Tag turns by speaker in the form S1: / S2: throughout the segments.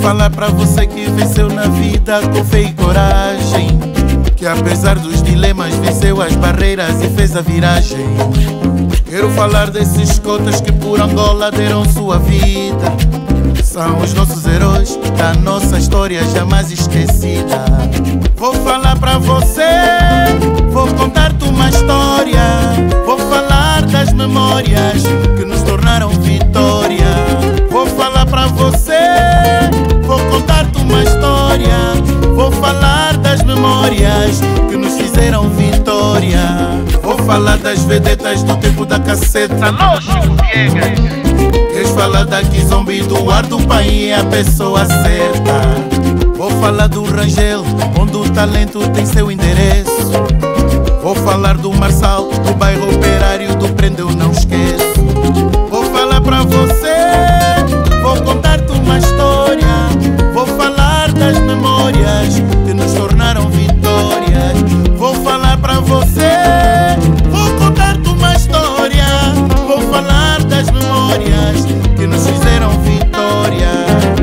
S1: falar pra você que venceu na vida com fé e coragem, que apesar dos dilemas venceu as barreiras e fez a viragem. Quero falar desses cotas que por Angola deram sua vida. São os nossos heróis da nossa história jamais esquecida. Vou falar pra você, vou contar-te uma história. Vou falar das memórias que nos tornaram vitória. Vou falar pra você, vou contar-te uma história. Vou falar das memórias que nos fizeram vitória. Vou falar das vedetas do tempo da caceta.
S2: Alô, Chico Viegas.
S1: Queres falar daqui zombi do ar do país, é a pessoa certa. Vou falar do Rangel, onde o talento tem seu endereço. Vou falar do Marçal, do bairro operário, do Prendeu Não Esqueço. Vou falar pra você, vou contar-te uma história. Vou falar das memórias que nos tornaram vitórias. Vou falar pra você, vou contar-te uma história. Vou falar das memórias que nos fizeram vitória.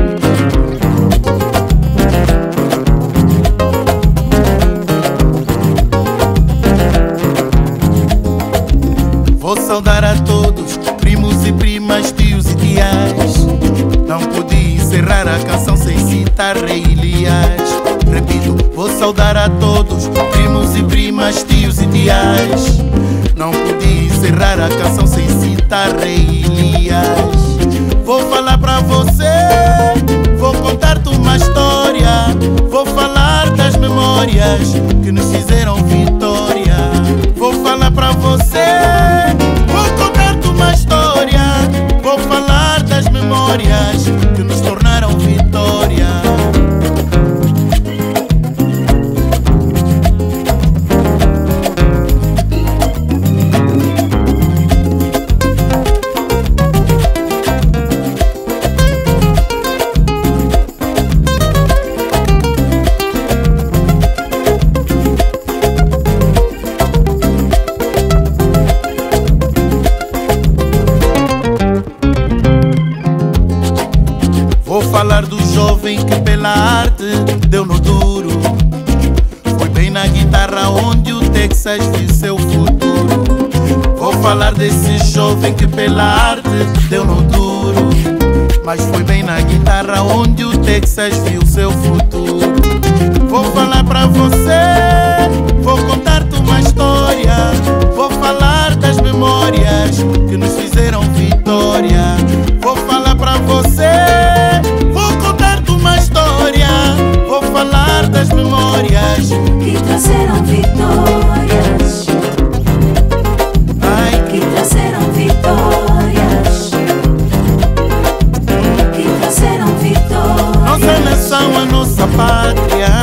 S1: Vou saudar a todos, primos e primas, tios e tias. Não podia encerrar a canção sem citar Rei Elias. Repito, vou saudar a todos, primos e primas, tios e tias. Não podia encerrar a canção sem citar Rei Elias. Vou falar pra você, vou contar-te uma história. Vou falar das memórias que nos fizeram vitória. Vou falar pra você, vou contar-te uma história. Vou falar das memórias que nos tornaram vitória. Vou falar do jovem que pela arte deu no duro. Foi bem na guitarra onde o Texas viu seu futuro. Vou falar desse jovem que pela arte deu no duro. Mas foi bem na guitarra onde o Texas viu seu futuro. Vou falar pra você, vou contar-te uma história. Vou falar das memórias que nos fizeram vitória. Vou falar pra você, vou contar-te uma história. Vou falar das memórias
S3: que trouxeram vitórias.
S1: ai,
S3: Que trouxeram vitórias. Que trouxeram vitórias.
S1: nossa nação, a nossa pátria.